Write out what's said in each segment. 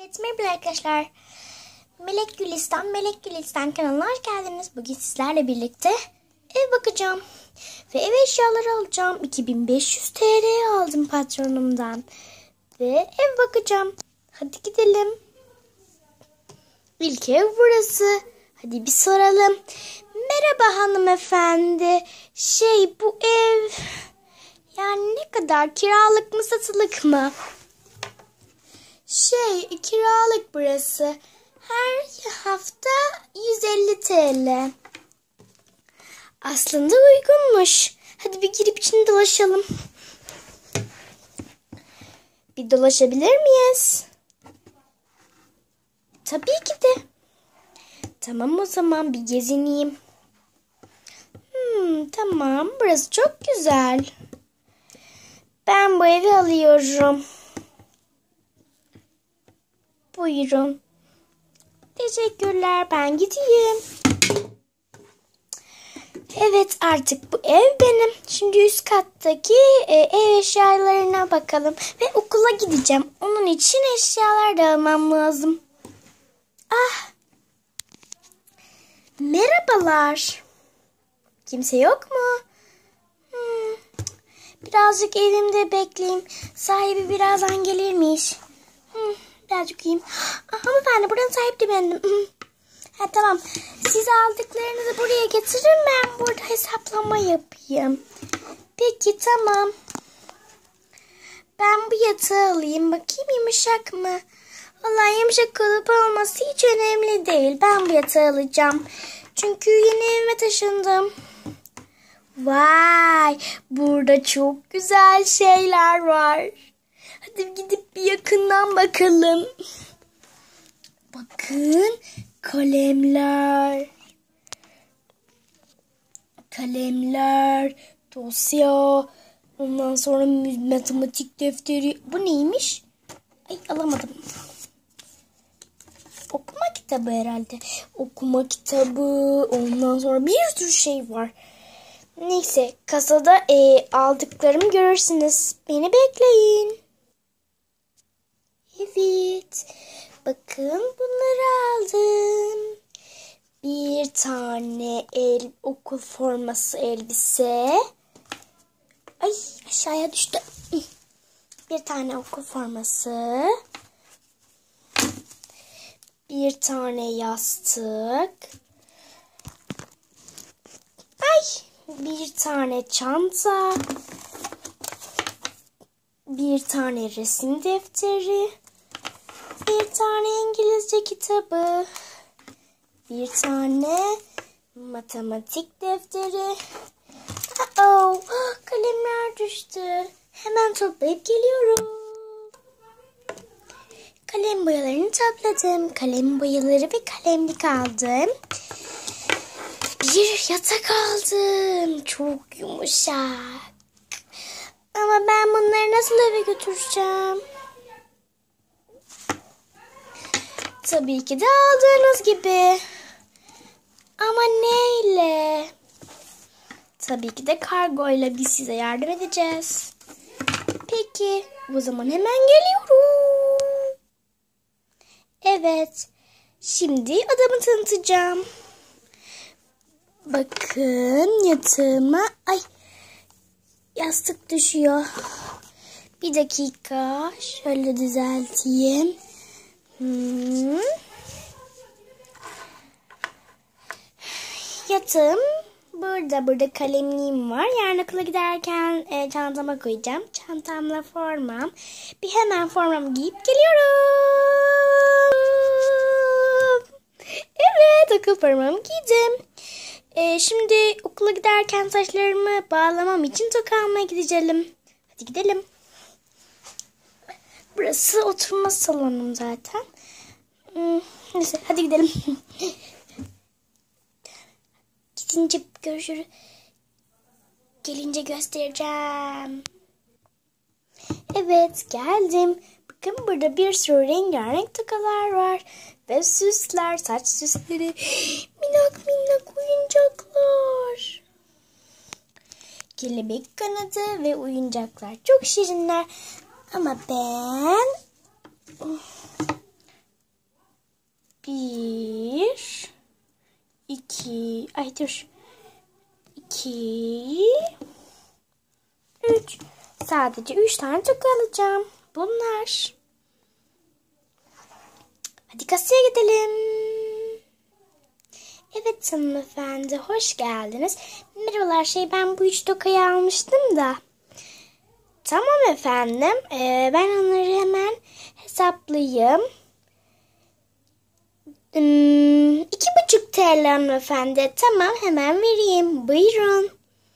Merhaba arkadaşlar. Melek Gülistan kanalına hoş geldiniz. Bugün sizlerle birlikte ev bakacağım. Ve ev eşyaları alacağım. 2500 TL aldım patronumdan. Ve ev bakacağım. Hadi gidelim. İlk ev burası. Hadi bir soralım. Merhaba hanımefendi. Bu ev yani ne kadar, kiralık mı satılık mı? Kiralık burası. Her hafta 150 TL. Aslında uygunmuş. Hadi bir girip içini dolaşalım. Bir dolaşabilir miyiz? Tabii ki de. Tamam, o zaman bir gezineyim. Tamam, burası çok güzel. Ben bu evi alıyorum. Buyurun. Teşekkürler, ben gideyim. Evet, artık bu ev benim. Şimdi üst kattaki ev eşyalarına bakalım. Ve okula gideceğim. Onun için eşyalar da almam lazım. Merhabalar. Kimse yok mu? Birazcık evimde bekleyeyim. Sahibi birazdan gelirmiş. Birazcık uyuyayım. Hanımefendi, buranın sahibi de bendim. Tamam. Siz aldıklarınızı buraya getirin. Ben burada hesaplama yapayım. Peki, tamam. Ben bu yatağı alayım. Bakayım yumuşak mı? Vallahi yumuşak olup olması hiç önemli değil. Ben bu yatağı alacağım. Çünkü yeni evime taşındım. Vay, burada çok güzel şeyler var. Hadi gidip bir yakından bakalım. Bakın, kalemler, dosya, ondan sonra matematik defteri. Bu neymiş? Alamadım. Okuma kitabı herhalde. Okuma kitabı, ondan sonra bir sürü şey var. Neyse, kasada aldıklarımı görürsünüz. Beni bekleyin. Evet. Bakın, bunları aldım. Bir tane okul forması elbise. Aşağıya düştü. Bir tane okul forması. Bir tane yastık. Bir tane çanta. Bir tane resim defteri. Bir tane İngilizce kitabı. Bir tane matematik defteri. Kalemler düştü. Hemen toplayıp geliyorum. Kalem boyalarını topladım. Kalem boyaları ve kalemlik aldım. Bir yatak aldım. Çok yumuşak. Ama ben bunları nasıl eve götüreceğim? Tabii ki de aldığınız gibi. Ama neyle? Tabii ki de kargoyla biz size yardım edeceğiz. Peki, o zaman hemen geliyorum. Evet, şimdi adamı tanıtacağım. Bakın yatağıma. Yastık düşüyor. Bir dakika, şöyle düzelteyim. Yatağım burada kalemliğim var. Yarın okula giderken çantama koyacağım. Çantamla formam. Bir hemen formamı giyip geliyorum. Evet, okul formamı giydim. Şimdi okula giderken saçlarımı bağlamam için toka almaya gideceğim. Hadi gidelim. Burası oturma salonum zaten. Neyse, hadi gidelim. Gidince görüşürüz. Gelince göstereceğim. Evet, geldim. Bakın, burada bir sürü rengarenk tokalar var. Ve süsler, saç süsleri. Minnak oyuncaklar. Kelebek kanadı ve oyuncaklar. Çok şirinler. Ama ben Bir, iki, ay dur. 2, 3. Sadece 3 tane toka alacağım. Bunlar. Hadi kasaya gidelim. Evet hanımefendi, hoş geldiniz. Merhabalar, ben bu 3 tokayı almıştım da. Tamam efendim. Ben onları hemen hesaplayayım. 2,5 TL hanımefendi. Tamam, hemen vereyim. Buyurun.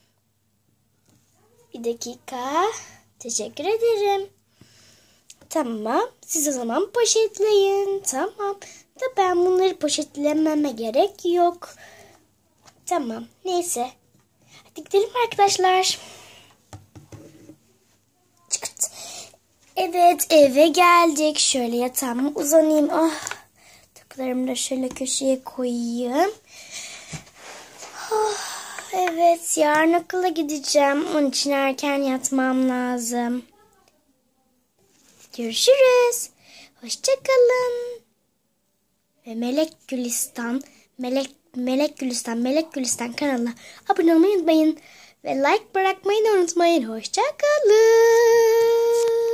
Bir dakika. Teşekkür ederim. Tamam. Siz o zaman poşetleyin. Tamam. Da ben bunları poşetlememe gerek yok. Tamam. Neyse. Hadi gidelim arkadaşlar. Çıkırt. Evet, eve geldik. Şöyle yatağıma uzanayım. Ah. Takılarımı da şöyle köşeye koyayım. Oh, evet, yarın okula gideceğim. Onun için erken yatmam lazım. Görüşürüz. Hoşçakalın. Ve Melek Gülistan kanalına abone olmayı unutmayın. Ve like bırakmayı da unutmayın. Hoşçakalın.